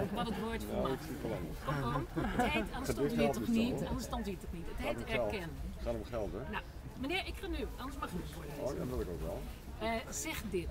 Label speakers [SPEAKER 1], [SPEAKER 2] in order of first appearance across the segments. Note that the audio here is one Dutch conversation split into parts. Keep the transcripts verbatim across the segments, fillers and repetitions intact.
[SPEAKER 1] wat het woord voor
[SPEAKER 2] Nou,
[SPEAKER 1] mag.
[SPEAKER 2] ik zie verlangen.
[SPEAKER 1] Kortom, het heet, anders stond u hier toch niet, anders stond u hier toch niet. Het heet erkennen.
[SPEAKER 2] Het gaat om geld, hè?
[SPEAKER 1] Nou, meneer, ik ga nu, anders mag u het voorlezen.
[SPEAKER 2] Oh, ja, dat wil ik ook wel.
[SPEAKER 1] Uh, zeg dit.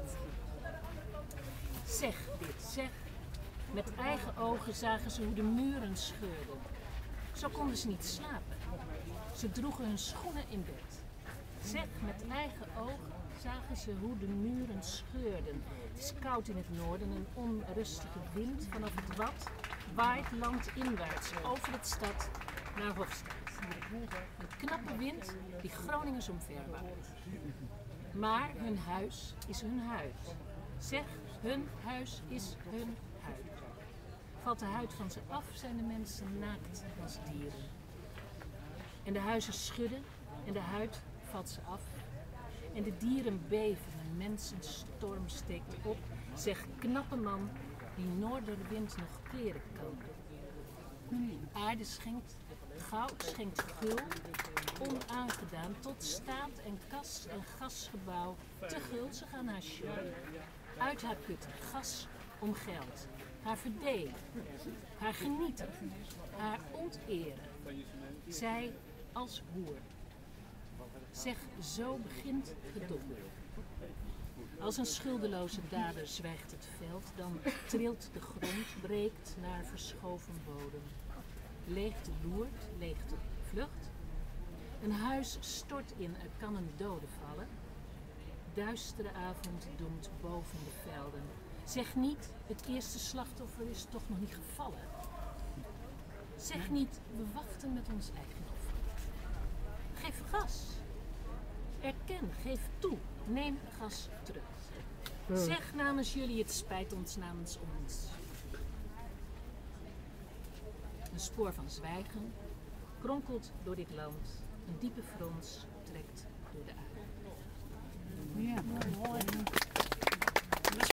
[SPEAKER 1] Zeg dit, zeg. Met eigen ogen zagen ze hoe de muren scheurden. Zo konden ze niet slapen. Ze droegen hun schoenen in bed. Zeg, met eigen ogen zagen ze hoe de muren scheurden. Het is koud in het noorden, een onrustige wind vanaf het Wad waait landinwaarts over het stad naar Hofstad. Een knappe wind die Groningers omver waait. Maar hun huis is hun huis. Zeg, hun huis is hun huid. Valt de huid van ze af, zijn de mensen naakt als dieren. En de huizen schudden en de huid valt ze af. En de dieren beven, een mensenstorm steekt op. Zeg, knappe man, die noorderwind nog keren kan. Aarde schenkt, goud schenkt gul, onaangedaan, tot staat en kas en gasgebouw. Te gul, ze gaan haar show. Uit haar putten, gas om geld. Haar verdelen, haar genieten, haar onteren. Zij als hoer. Zeg, zo begint het dobbel. Als een schuldeloze dader zwijgt het veld, dan trilt de grond, breekt naar verschoven bodem. Leegte loert, leegte vlucht. Een huis stort in, er kan een dode vallen. Duistere avond doemt boven de velden. Zeg niet, het eerste slachtoffer is toch nog niet gevallen. Zeg niet, we wachten met ons eigen offer. Geef gas. Erken, geef toe. Neem gas terug. Zeg namens jullie, het spijt ons namens ons. Een spoor van zwijgen kronkelt door dit land. Een diepe frons trekt door de aarde.